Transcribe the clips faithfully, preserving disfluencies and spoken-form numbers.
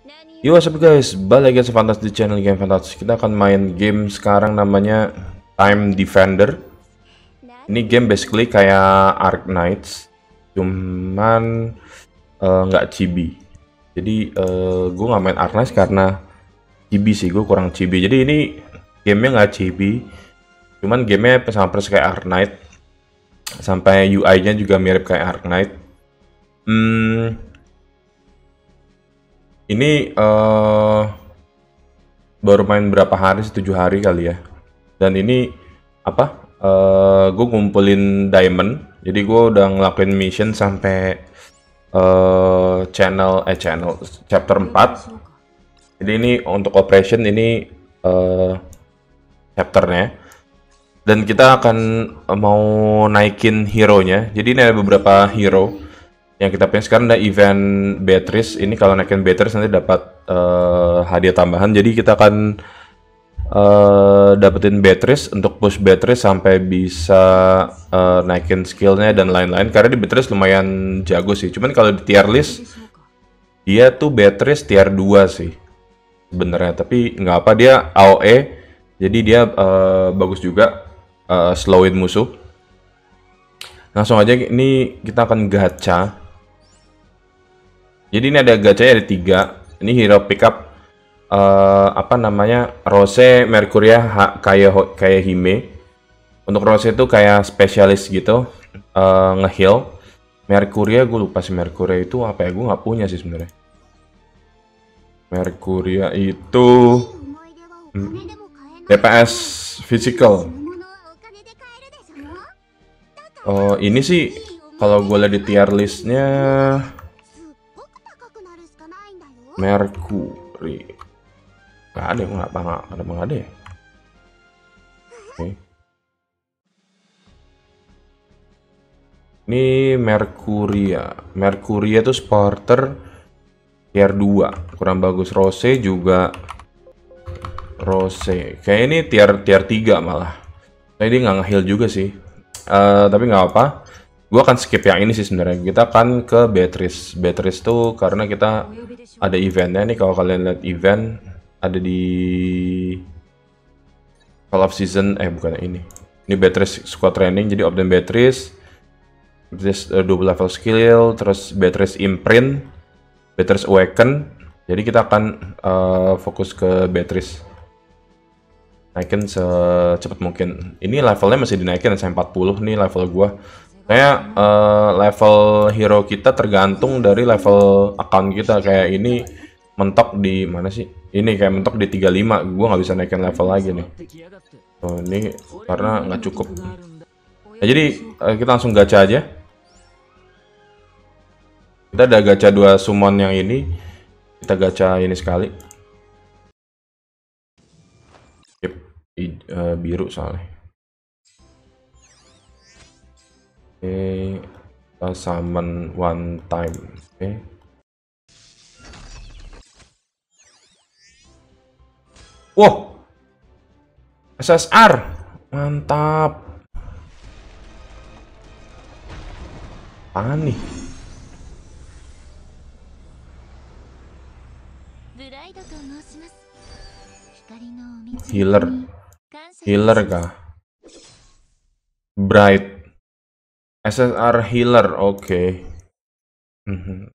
Yo, what's up guys, balik lagi Fantas di channel Game Fantas. Kita akan main game sekarang namanya Time Defender. Ini game basically kayak Ark Knights, cuman nggak uh, chibi. Jadi uh, gue nggak main Ark Knights karena chibi sih, gue kurang chibi. Jadi ini gamenya nggak chibi, cuman gamenya sama persis kayak Ark Knight. Sampai U I-nya juga mirip kayak Ark Knight. Hmm, Ini uh, baru main berapa hari sih, tujuh hari kali ya. Dan ini apa? Uh, gue ngumpulin diamond. Jadi gue udah ngelakuin mission sampai uh, channel eh channel chapter empat. Jadi ini untuk operation ini uh, chapternya. Dan kita akan mau naikin hero-nya. Jadi ini ada beberapa hero yang kita punya sekarang. Ada event Beatrice. Ini kalau naikin Beatrice nanti dapat uh, hadiah tambahan. Jadi kita akan uh, dapetin Beatrice untuk push Beatrice sampai bisa uh, naikin skillnya dan lain-lain. Karena di Beatrice lumayan jago sih. Cuman kalau di tier list dia tuh Beatrice tier dua sih sebenarnya. Tapi nggak apa, dia A O E. Jadi dia uh, bagus juga uh, slowin musuh. Langsung aja ini kita akan gacha. Jadi ini ada gacha ada tiga. Ini hero pickup uh, apa namanya, Rose, Mercuria, kayak kayak Hime. Untuk Rose itu kayak spesialis gitu, uh, nge-heal. Mercuria gue lupa sih, Mercuria itu apa ya, gue nggak punya sih sebenarnya. Mercuria itu hmm, D P S physical. Oh, ini sih kalau gue lihat di tier listnya Mercury. Gak ada, nggak apa nggak ada, nggak ada ya. Oke. Ini Mercuria. Mercuria tuh supporter tier dua, kurang bagus. Rose juga Rose. Kayak ini tier tier tiga malah. Nah, ini nggak nge-heal juga sih. Uh, tapi nggak apa. Gue akan skip yang ini sih sebenarnya. Kita akan ke Beatrice. Beatrice tuh karena kita ada eventnya nih. Kalau kalian lihat event ada di Call of Season, eh bukan ini. Ini Beatrice squad training. Jadi Optim Beatrice, Beatrice uh, double level skill, terus Beatrice imprint, Beatrice awaken. Jadi kita akan uh, fokus ke Beatrice. Naikin secepat mungkin. Ini levelnya masih dinaikin sampai empat puluh nih level gua. Kayak uh, level hero kita tergantung dari level account kita. Kayak ini mentok di mana sih? Ini kayak mentok di tiga puluh lima. Gua nggak bisa naikin level lagi nih. Oh, ini karena nggak cukup. Nah, jadi uh, kita langsung gacha aja. Kita ada gacha dua summon yang ini. Kita gacha ini sekali. Yep. I, uh, biru soalnya. Oke, okay, kita summon one time. Oke. Okay. Wow, S S R, mantap. Apaan nih? Healer, healer kah? Bright. S S R healer, oke. Okay. Mm-hmm.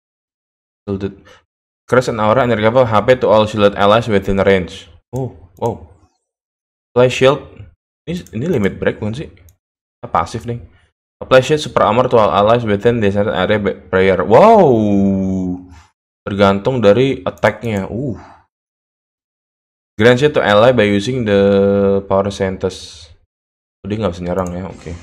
Crash an aura and recover H P to all shielded allies within range. Oh, wow. Apply shield. Ini, ini limit break bukan sih? Apa pasif nih? Apply shield super armor to all allies within designated area prayer. Wow. Tergantung dari attack-nya. Uh. Grant shield to ally by using the power centers. Oh, dia nggak bisa nyerang ya, oke. Okay.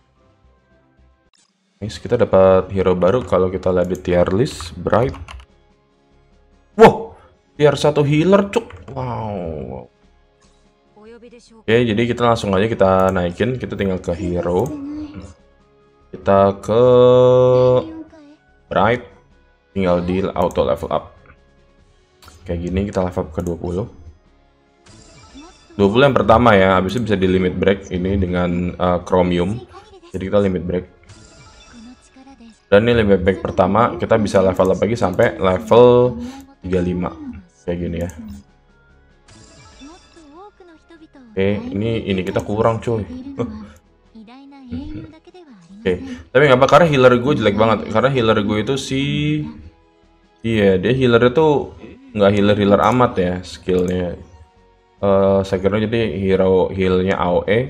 Nice, kita dapat hero baru kalau kita lihat di tier list. Bright. Wow, tier satu healer cuk. Wow. Oke, jadi kita langsung aja kita naikin. Kita tinggal ke hero. Kita ke Bright. Tinggal di auto level up. Kayak gini kita level up ke dua puluh. dua puluh yang pertama ya. Habis itu bisa di limit break ini dengan uh, chromium. Jadi kita limit break. Dan ini limit break pertama kita bisa level up lagi sampai level tiga puluh lima. kayak gini ya. Oke, ini ini kita kurang coy. Oke, tapi nggak apa, karena healer gue jelek banget. Karena healer gue itu si, iya dia healer itu nggak healer healer amat ya skillnya. Uh, saya kira jadi hero healnya A O E.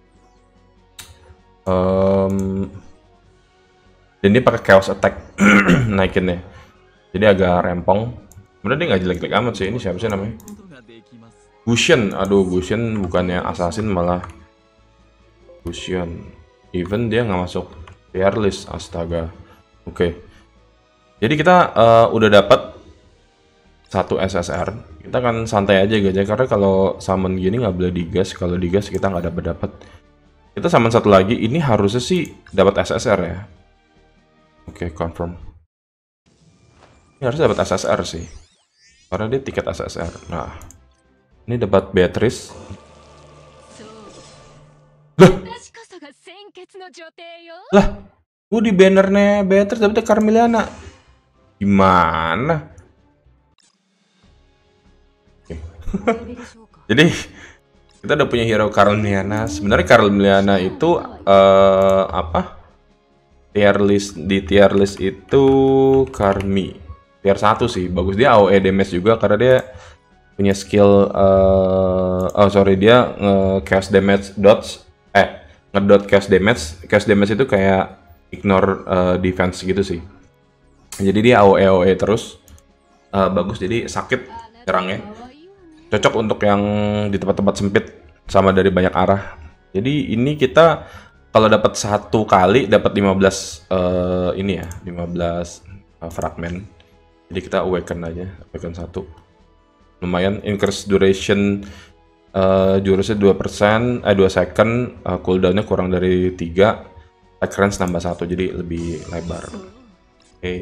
Um, dan dia pakai chaos attack naikinnya. Jadi agak rempong. Sebenarnya dia nggak jelek-jelek amat sih. Ini siapa sih namanya? Gusion. Aduh, Gusion bukannya assassin malah Gusion. Even dia nggak masuk tier list, astaga. Oke. Okay. Jadi kita uh, udah dapat satu S S R. Kita kan santai aja guys, karena kalau summon gini nggak boleh digas. Kalau digas kita nggak dapat dapat. Kita summon satu lagi. Ini harusnya sih dapat S S R ya. Oke, okay, confirm. Ini harus dapat S S R sih, karena dia tiket S S R. Nah, ini dapat Beatrice. Lah, lah, gue di bannernya Beatrice dapetnya Carmeliana. Gimana? Okay. Jadi kita udah punya hero Carmeliana. Sebenarnya Carmeliana itu uh, apa? Tier list, di tier list itu Karmi tier satu sih, bagus. Dia A O E damage juga karena dia punya skill uh, oh sorry dia nge chaos damage dots eh ngedot chaos damage. Chaos damage itu kayak ignore uh, defense gitu sih. Jadi dia A O E A O E terus uh, bagus, jadi sakit nyerangnya. Cocok untuk yang di tempat-tempat sempit sama dari banyak arah. Jadi ini kita kalau dapat satu kali dapat lima belas uh, ini ya, lima belas uh, fragment. Jadi kita awaken aja, awaken satu. Lumayan, increase duration uh, jurusnya dua persen, eh dua second, uh, cooldownnya kurang dari tiga, attack range nambah satu, jadi lebih lebar. Oke. Okay.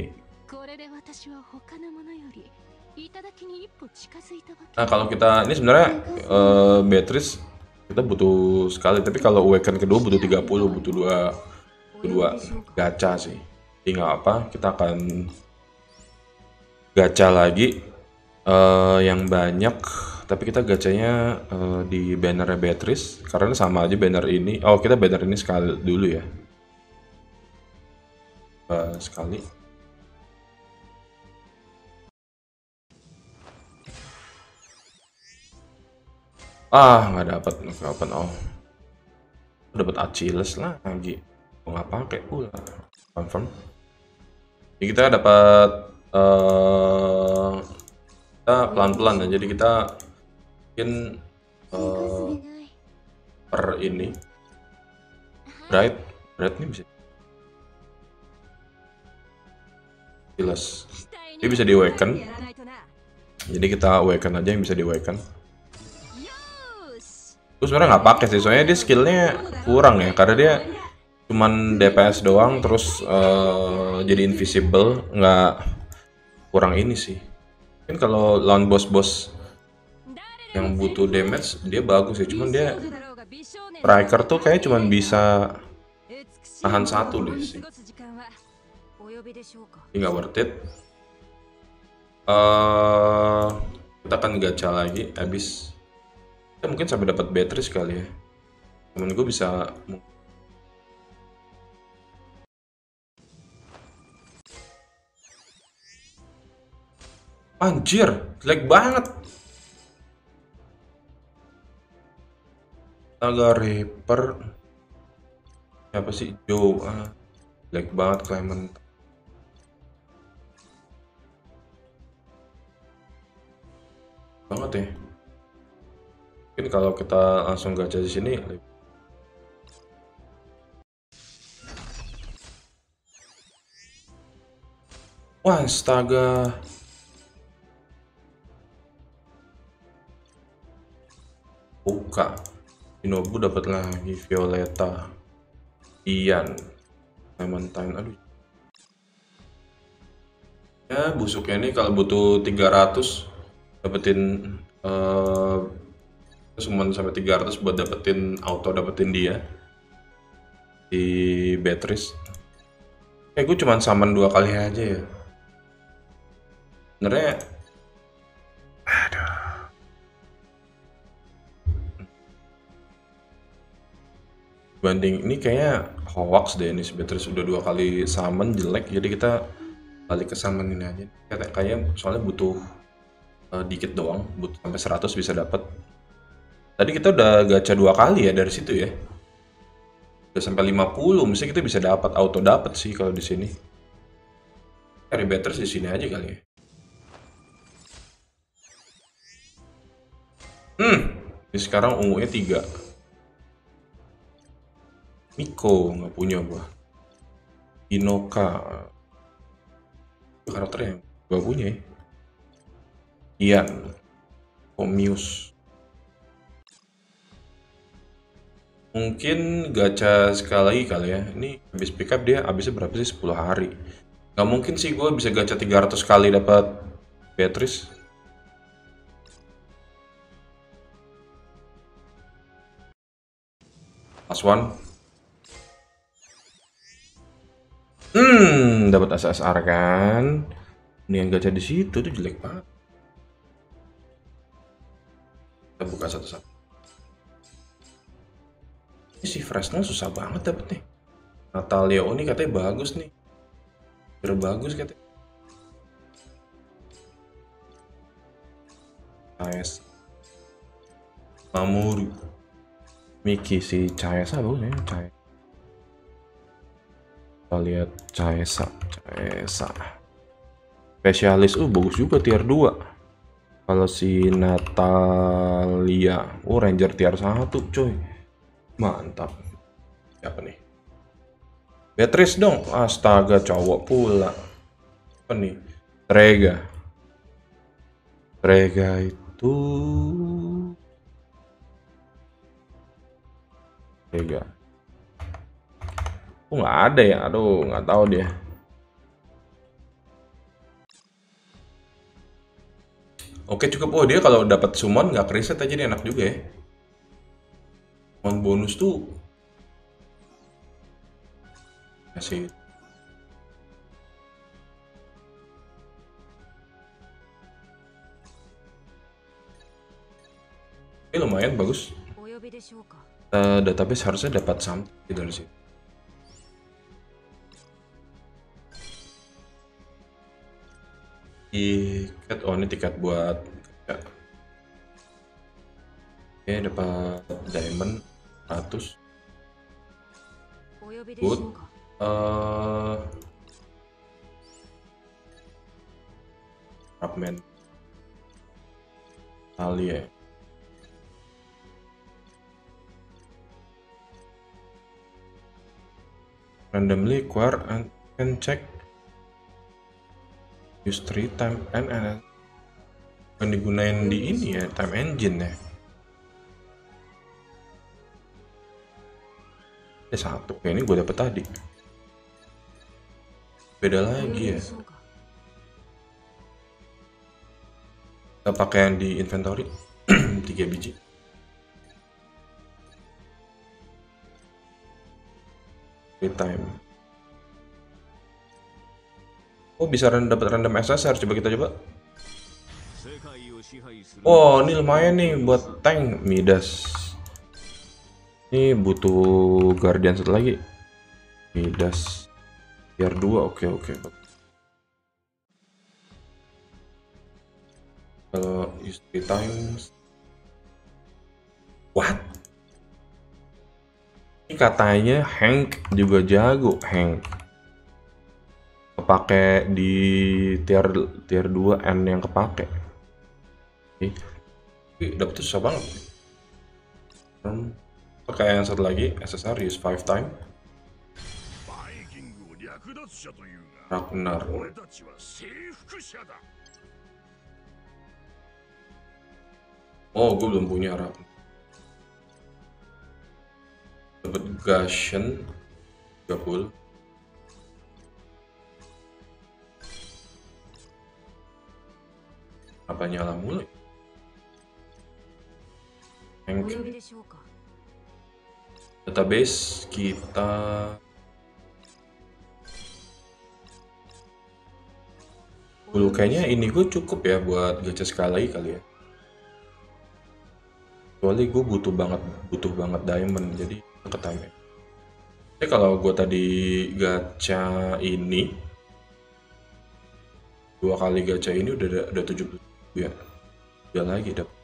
Nah kalau kita ini sebenarnya uh, Beatrice kita butuh sekali, tapi kalau awaken kedua butuh tiga puluh, butuh dua, butuh dua gacha sih. Jadi nggak apa, kita akan gacha lagi uh, yang banyak, tapi kita gacanya uh, di banner Beatrice karena sama aja banner ini. Oh, kita banner ini sekali dulu ya. Uh, sekali. Ah, nggak dapat, nggak dapat. Oh, dapat Achilles lagi. Nggak pakai pula. Confirm. Jadi kita dapat uh, kita pelan-pelan ya. Jadi kita mungkin uh, per ini bright, bright ini bisa Achilles. Ini bisa di awaken. Jadi kita awaken aja yang bisa di awaken. Gue sebenarnya nggak pakai sih, soalnya dia skillnya kurang ya, karena dia cuman D P S doang, terus uh, jadi invisible, nggak, kurang ini sih. Mungkin kalau lawan bos-bos yang butuh damage dia bagus ya, cuman dia striker tuh kayak cuman bisa tahan satu deh sih. Ini nggak worth it. Uh, kita akan gacha lagi, habis. Ya, mungkin sampai dapat Beatrice kali ya. Temen gue bisa. Anjir, jelek banget. Agak Reaper. Siapa sih? Joe. Ah, jelek banget Clement. Banget ya. Mungkin kalau kita langsung gacha di sini. Wah, astaga. Buka. Shinobu dapat lagi Violeta. Ian. Clementine. Aduh. Ya, busuknya ini kalau butuh tiga ratus dapetin uh, cuman sampai tiga ratus buat dapetin auto dapetin dia di Beatrice. Kayak gue cuman summon dua kali aja ya. Sebenarnya Banding ini kayaknya hoax deh, ini Beatrice udah dua kali summon jelek, jadi kita balik ke summon ini aja. Kayak kayaknya soalnya butuh uh, dikit doang, butuh sampai seratus bisa dapat. Tadi kita udah gacha dua kali ya dari situ ya. Udah sampai lima puluh, mesti kita bisa dapat auto dapat sih kalau di sini. Cari Beatrice di sini aja kali ya. Hmm, ini sekarang ungunya tiga. Miko nggak punya gua. Inoka karakter yang gua punya ya. Ian, Comius. Mungkin gacha sekali lagi kali ya. Ini habis pick up dia habisnya berapa sih? sepuluh hari. Nggak mungkin sih gue bisa gacha tiga ratus kali dapat Beatrice. Last one. Hmm, dapat S S R kan? Ini yang gacha di situ tuh jelek banget. Kita buka satu-satu. Ini si Fresnel susah banget dapet nih. Natalia ini katanya bagus nih. Biar bagus katanya. Caes. Mamoru. Miki si Caesa bagus ya, Caesa. Kita lihat Caesa, Caesa. Spesialis, uh bagus juga tier dua. Kalau si Natalia, oh Ranger tier satu coy. Mantap. Siapa nih? Beatrice dong. Astaga, cowok pula. Apa nih? Trega. Trega itu Trega. Oh nggak ada ya? Aduh, nggak tahu dia. Oke cukup. Oh dia kalau dapat summon nggak kriset aja, dia enak juga ya. Summon bonus tuh masih. Ini lumayan bagus. Uh, database harusnya dapat something dari sini. Tiket, oh ini tiket buat ya. Oke, dapat diamond seratus. Good. Uh, Fragment Talia. Randomly acquire and can check use three time and and kan digunain di ini ya, time engine ya. Eh satu, kayak ini gue dapet tadi. Beda lagi ya. Kita pakai yang di inventory tiga biji. Time. Oh bisa dapat random S S R, coba kita coba. Oh ini lumayan nih buat tank Midas. Ini butuh guardian satu lagi. Midas tier dua, oke oke. Kalau use three times. What? Ini katanya Hank juga jago, Hank. Kepake di tier tier dua N yang kepake. Oke. Dapet susah banget. Hmm. Pakai yang satu lagi, S S R use five time. Ragnar. Oh, gue belum punya Ragnar. Dapat Gashen tiga puluh. Apa nyala mulai? Hank. Database kita dulu kayaknya ini gue cukup ya buat gacha sekali lagi kali ya. Soalnya gue butuh banget butuh banget diamond, jadi ke time. Tapi kalau gue tadi gacha ini, dua kali gacha ini udah udah tujuh puluh ribu ya. Dia lagi dapat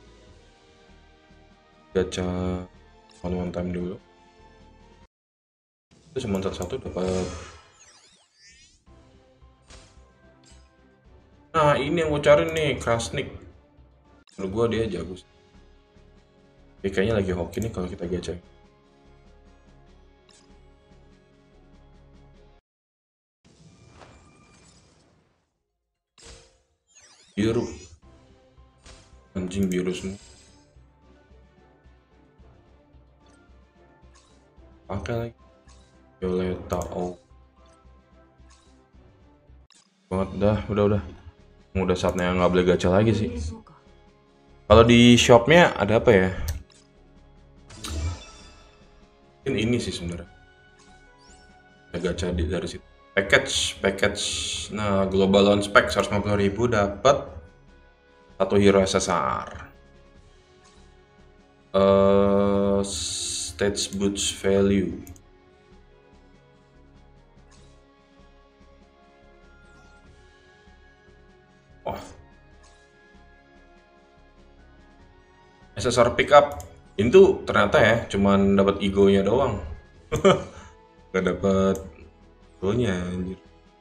gacha one one time dulu. Itu cuma satu dapat. Nah ini yang gue cari nih, Krasnik. Menurut gue dia jago. Dia kayaknya lagi hoki nih kalau kita gacha. Biru. Anjing biru semua. Pakai lagi. Violeta, oh. Banget dah, udah udah. Udah saatnya nggak boleh gacha lagi sih. Kalau di shopnya ada apa ya? Mungkin ini sih sebenarnya. Ada gacha di dari situ. Package, package. Nah, global launch pack seratus lima puluh ribu dapat satu hero S S R. Uh, stage boots value. Wah. S S R pickup. Ini tuh ternyata ya, cuman dapat egonya doang. Gak dapat egonya anjir.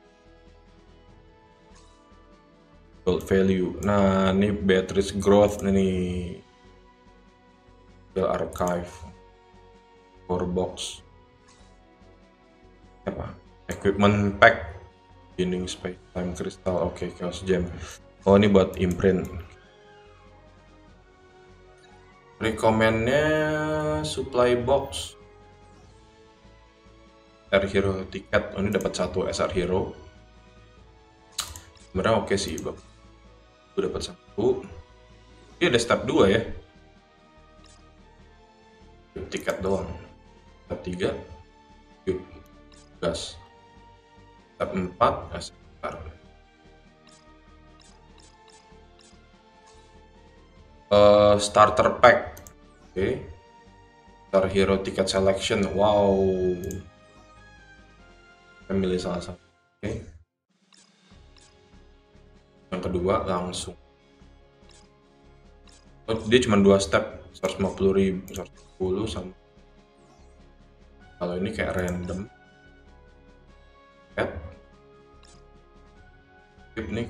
Gold value. Nah, ini Beatrice growth nih. Archive. Core box. Apa? Equipment pack. Binding space time crystal. Oke, okay, chaos gem. Oh, ini buat imprint. Recommendnya supply box. S R hero tiket. Oh, ini dapat satu S R hero. Sebenarnya oke okay sih, Bang. Gue dapat satu. Ini ada step dua ya. Tiket doang. Step tiga. Yuk. Gas. Step empat. S R. Uh, starter pack. Oke. Okay. Star hero ticket selection. Wow. Kita milih salah satu. Oke. Okay. Yang kedua langsung. Oh, dia cuma dua step. seratus lima puluh ribu. seratus lima puluh sama. Kalau ini kayak random. Skip. Skip nih.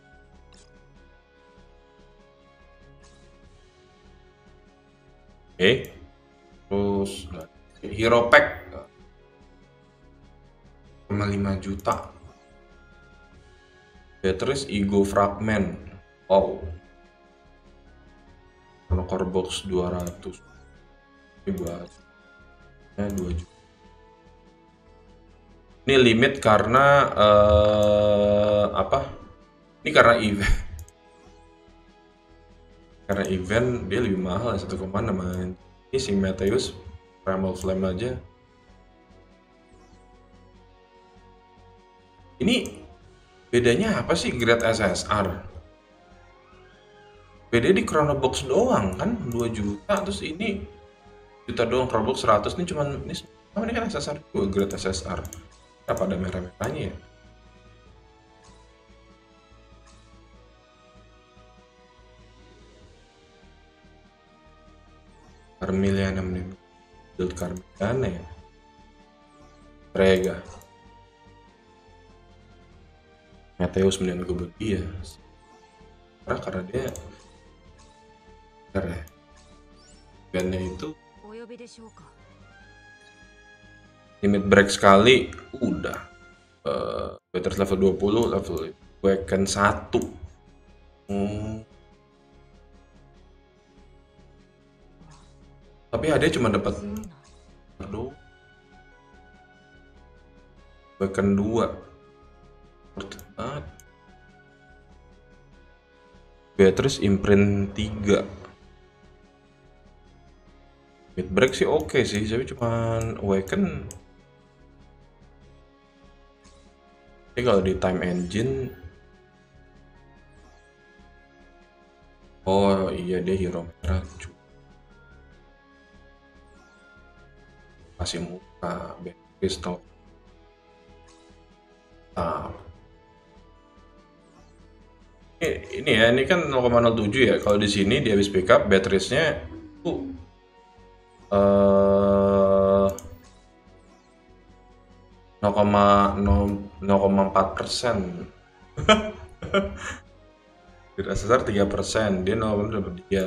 Oke. Okay. Terus hero pack lima juta. Beatrice ego fragment. Wow. Kalau core box dua ratus. Ini buat ya, dua juta. Ini limit karena uh, apa? Ini karena event. Karena event dia lebih mahal satu koma enam. Ini si Mateus Primal Flame aja. Ini bedanya apa sih grade S S R? Beda di Chrono Box doang kan dua juta, terus ini juta doang. Chrono Box seratus ini cuman ini, oh ini kan S S R dua, grade S S R. Apa ada merah-merahnya ya? Carmeliana menit. Build Carmeliana ya. Rega. Mateus mendingan gue buat dia. Karena karena dia karena bandnya itu limit break sekali udah uh, Beatrice level dua puluh, level weaken satu. hmm. Tapi ada cuma dapat aduh weaken dua. Beatrice imprint tiga. Mid break sih oke okay sih, tapi cuman awaken. Tapi kalau di time engine, oh iya dia hero merah. kasih muka, pistol. Nah, ini, ini ya, ini kan nol koma nol tujuh ya. Kalau di sini di habis pickup, batteriesnya tuh eh nol koma empat persen. Di dasar tiga persen, dia nol koma nol dapat dia.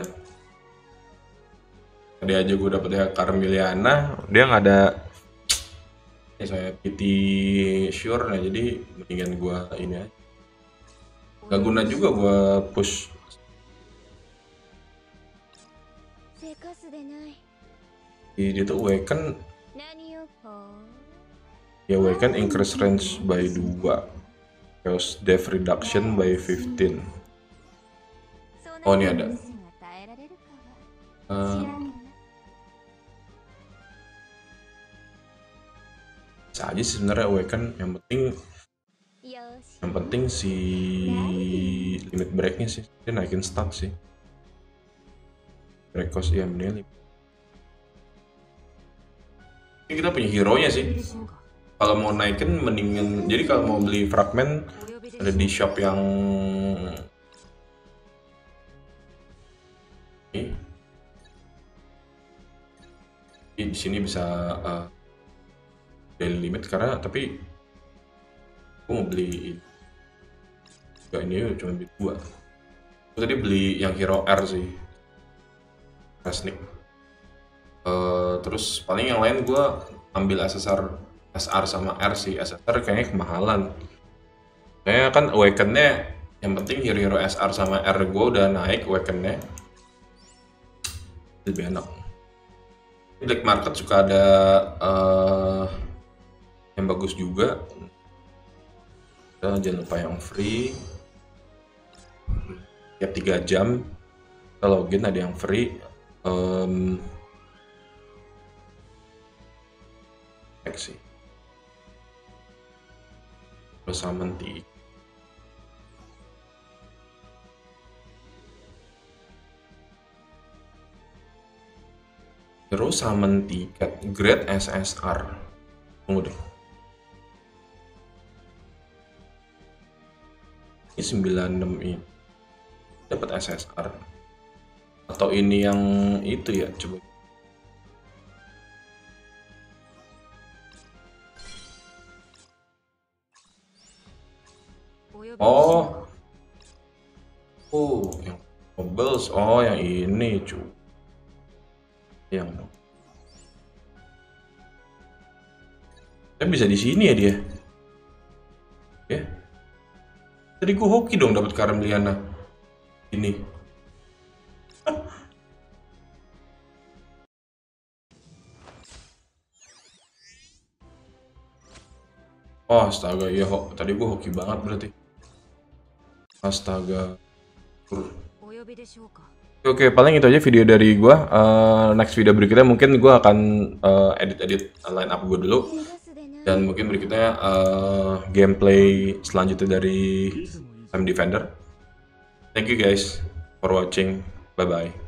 Tadi aja gue dapet ya Carmeliana, dia nggak ada ya saya P T sure, nah jadi mendingan gue ini aja. Gak guna juga gue push. Di dia tuh awaken, ya awaken increase range by dua, chaos death reduction by fifteen. Oh ini ada. Uh, bisa aja sih sebenarnya awaken, yang penting yang penting si limit breaknya sih, dia naikin stat sih. Break cost ya mending. Ini kita punya hero nya sih. Kalau mau naikin mendingan, jadi kalau mau beli fragment ada di shop yang ini. Di sini bisa uh, daily limit karena tapi aku mau beli juga ini cuma beli dua. Aku tadi beli yang hero R sih, Resnik. Uh, terus paling yang lain gue ambil S S R S R sama R sih. S S R kayaknya kemahalan. Kayaknya kan awaken-nya yang penting hero-hero S R sama R gue udah naik awaken-nya. Lebih enak. Di black market suka ada uh, yang bagus juga. Dan jangan lupa yang free. Tiap tiga jam kita login ada yang free. Um, sih terus summon tiket terus summon tiket grade S S R. Tunggu deh, ini sembilan puluh enam ini dapat S S R atau ini yang itu ya, coba. Oh, oh, yang mobiles, oh yang ini cu, yang kan bisa di sini ya dia, ya. Tadi gua hoki dong dapat Carmeliana ini. Oh astaga, ya ho tadi gua hoki banget berarti. Astaga. Oke, oke, paling itu aja video dari gua. Uh, next video berikutnya mungkin gua akan uh, edit-edit line up gua dulu. Dan mungkin berikutnya uh, gameplay selanjutnya dari Time Defender. Thank you guys for watching. Bye bye.